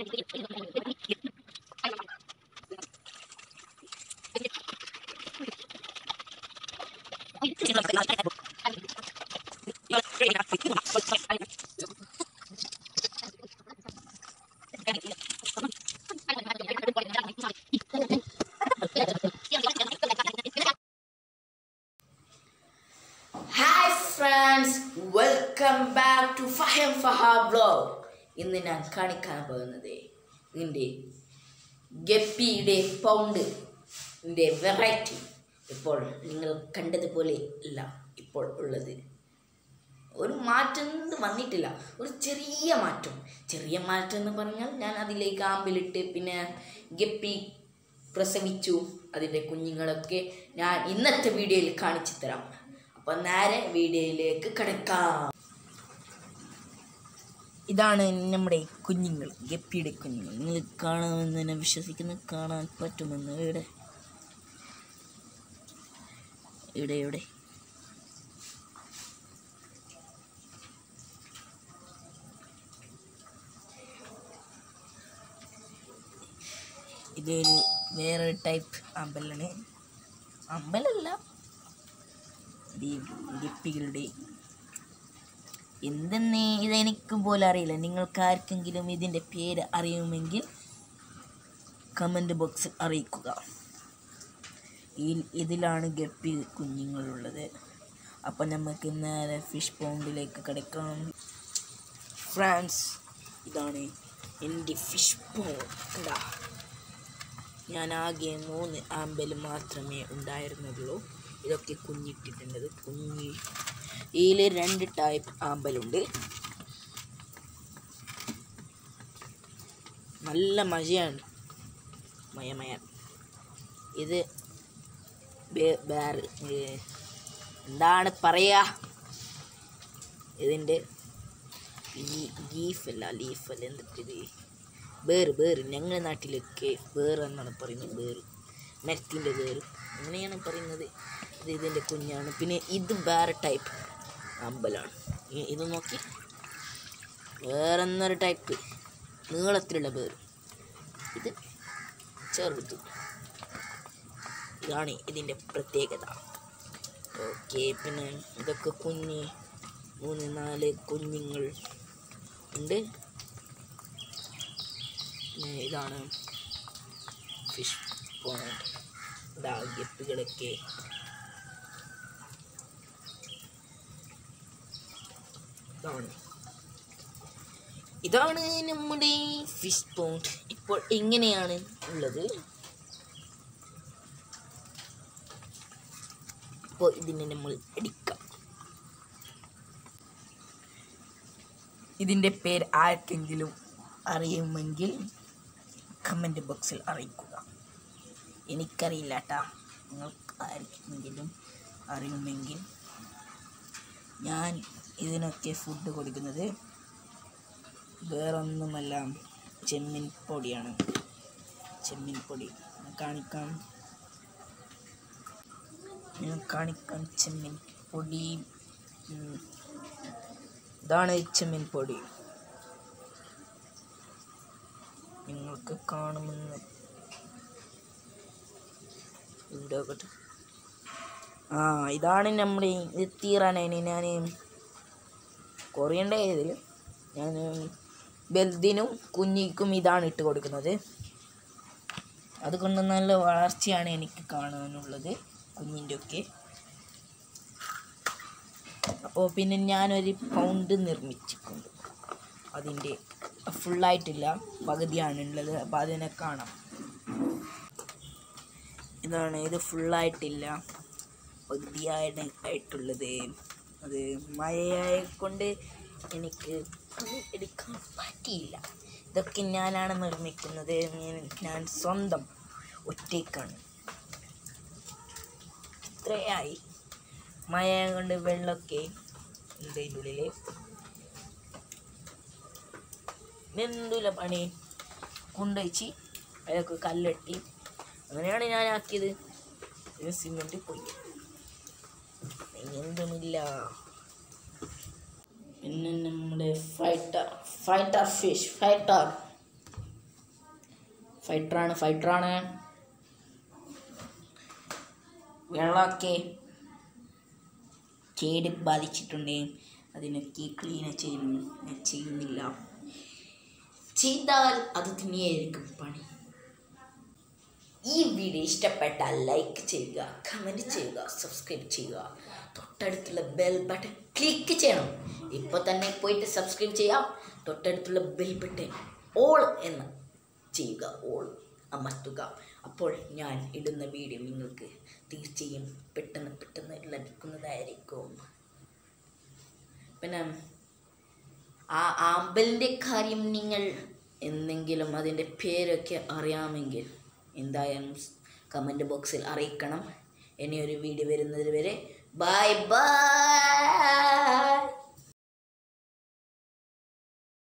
Hi friends, welcome back to Fahim Faha vlog. ഇന്ന് ഞാൻ കാണിക്കാൻ പോകുന്നത് ഇതിൻ്റെ ഗപ്പിയുടെ പൗണ്ടിൻ്റെ വെറൈറ്റി. ഇപ്പോൾ നിങ്ങൾ കണ്ടതുപോലെ അല്ല ഇപ്പോൾ ഉള്ളത്. ഒരു മാറ്റം വന്നിട്ടില്ല, ഒരു ചെറിയ മാറ്റം എന്ന് പറഞ്ഞാൽ ഞാൻ അതിലേക്ക് ആമ്പിലിട്ട് പിന്നെ ഗപ്പി പ്രസവിച്ചു. അതിൻ്റെ കുഞ്ഞുങ്ങളൊക്കെ ഞാൻ ഇന്നത്തെ വീഡിയോയിൽ കാണിച്ചു തരാം. അപ്പോൾ നേരെ വീഡിയോയിലേക്ക് കിടക്കാം. ഇതാണ് നമ്മുടെ കുഞ്ഞുങ്ങൾ, ഗപ്പിയുടെ കുഞ്ഞുങ്ങൾ. നിങ്ങൾ കാണാമെന്ന് തന്നെ വിശ്വസിക്കുന്നു, കാണാൻ പറ്റുമെന്ന്. ഇവിടെ ഇതൊരു വേറൊരു ടൈപ്പ് അമ്പലല്ല ഗപ്പികളുടെ എന്തെന്ന് ഇതെനിക്ക് പോലും അറിയില്ല. നിങ്ങൾക്ക് ആർക്കെങ്കിലും ഇതിൻ്റെ പേര് അറിയുമെങ്കിൽ കമൻറ്റ് ബോക്സിൽ അറിയിക്കുക. ഇതിലാണ് ഗപ്പി കുഞ്ഞുങ്ങളുള്ളത്. അപ്പം നമുക്ക് നേരെ ഫിഷ് പോണ്ടിലേക്ക് കിടക്കാം. ഫ്രാൻസ്, ഇതാണ് എൻ്റെ ഫിഷ് പോണ്ട്. ഞാൻ ആകെ 3 ആമ്പൽ മാത്രമേ ഉണ്ടായിരുന്നുള്ളൂ. ഇതൊക്കെ കുഞ്ഞിട്ടിട്ടുണ്ട്. ഇതിൽ 2 ടൈപ്പ് ആമ്പലുണ്ട്. നല്ല മഴയാണ്, മയ. ഇത് എന്താണ് പറയുക, ഇതിൻ്റെ ലീഫല്ല എന്തിട്ടിത് ബേറ് ഞങ്ങളുടെ നാട്ടിലൊക്കെ ബേറെന്നാണ് പറയുന്നത്. മരത്തിൻ്റെ ബേറ് അങ്ങനെയാണ് പറയുന്നത്. ഇതിൻ്റെ കുഞ്ഞാണ്. പിന്നെ ഇത് വേറെ ടൈപ്പ് അമ്പലാണ്. ഇത് നോക്കി, വേറൊന്നൊരു ടൈപ്പ് നീളത്തിലുള്ള ബേറ്. ഇത് ചെറുത്. ഇതാണ് ഇതിൻ്റെ പ്രത്യേകത. ഓക്കെ, പിന്നെ ഇതൊക്കെ 3-4 കുഞ്ഞുങ്ങൾ ഉണ്ട്. ഇതാണ് ഫിഷ് പോണ്ട്. ഗപ്പികളൊക്കെ ഇതാണ് നമ്മുടെ ഫിഷ് പോണ്ട്. ഇപ്പോൾ എങ്ങനെയാണ് ഉള്ളത്. ഇപ്പോൾ ഇതിനെ നമ്മൾ എടുക്കാം. ഇതിൻ്റെ പേര് ആർക്കെങ്കിലും അറിയുമെങ്കിൽ കമൻറ്റ് ബോക്സിൽ അറിയിക്കുക. എനിക്കറിയില്ല കേട്ടോ, നിങ്ങൾക്ക് ആർക്കെങ്കിലും അറിയുമെങ്കിൽ. ഞാൻ ഇതിനൊക്കെ ഫുഡ് കൊടുക്കുന്നത് വേറൊന്നുമല്ല, ചെമ്മീൻ പൊടിയാണ്. ചെമ്മീൻ പൊടി ഞാൻ കാണിക്കാം. ചെമ്മീൻ പൊടി, ഇതാണ് ചെമ്മീൻ പൊടി. നിങ്ങൾക്ക് കാണുമെന്ന് ഇതാണ് നമ്മുടെ ഇത് തീരാനായി. ഞാൻ കുറേണ്ട ഇതിൽ ഞാൻ ബെൽദിനും കുഞ്ഞിക്കും ഇതാണ് ഇട്ട് കൊടുക്കുന്നത്. അതുകൊണ്ട് നല്ല വളർച്ചയാണ് എനിക്ക് കാണാനുള്ളത് കുഞ്ഞിൻ്റെ ഒക്കെ. അപ്പോൾ പിന്നെ ഞാനൊരു പൗണ്ട് നിർമ്മിച്ചിട്ടുണ്ട്. അതിൻ്റെ ഫുള്ളായിട്ടില്ല, പകുതിയാണുള്ളത്. അപ്പോൾ അതിനെ കാണാം. ഇത് ഫുള്ളായിട്ടില്ല, പകുതിയായിട്ടുള്ളത്. അത് മഴയായതുകൊണ്ട് എനിക്ക് എടുക്കാൻ പറ്റിയില്ല. ഇതൊക്കെ ഞാനാണ് നിർമ്മിക്കുന്നത്. ഞാൻ സ്വന്തം ഒറ്റയ്ക്കാണ്. ഇത്രയായി. മഴ കൊണ്ട് വെള്ളമൊക്കെ ഉണ്ട് ഇതിൻ്റെ ഉള്ളിൽ. എന്തുമില്ല പണി, കൊണ്ടുവച്ച് അതൊക്കെ കല്ലെട്ടി അങ്ങനെയാണ് ഞാൻ ആക്കിയത്. സിമെൻറ്റ് പോയി, എന്തുമില്ല. പിന്നെ നമ്മുടെ ഫൈറ്റർ ഫൈറ്ററാണ്. വെള്ളമൊക്കെ കേട് ബാധിച്ചിട്ടുണ്ട്. അതിനൊക്കെ ക്ലീൻ ചെയ്യുന്നില്ല. ചെയ്താൽ അത് തന്നെയായിരിക്കും പണി. ഈ വീഡിയോ ഇഷ്ടപ്പെട്ടാൽ ലൈക്ക് ചെയ്യുക, കമൻറ്റ് ചെയ്യുക, സബ്സ്ക്രൈബ് ചെയ്യുക. തൊട്ടടുത്തുള്ള ബെൽ ബട്ടൺ ക്ലിക്ക് ചെയ്യണം. ഇപ്പോൾ തന്നെ പോയിട്ട് സബ്സ്ക്രൈബ് ചെയ്യാം. തൊട്ടടുത്തുള്ള ബെൽ ബട്ടൺ ഓൾ എന്ന് ചെയ്യുക, ഓൾ അമർത്തുക. അപ്പോൾ ഞാൻ ഇടുന്ന വീഡിയോ നിങ്ങൾക്ക് തീർച്ചയായും പെട്ടെന്ന് ലഭിക്കുന്നതായിരിക്കും. പിന്നെ ആ ആമ്പലിൻ്റെ കാര്യം നിങ്ങൾ എന്തെങ്കിലും അതിൻ്റെ പേരൊക്കെ അറിയാമെങ്കിൽ എന്തായാലും കമൻറ്റ് ബോക്സിൽ അറിയിക്കണം. ഇനിയൊരു വീഡിയോ വരുന്നത് വരെ ബൈ ബൈ.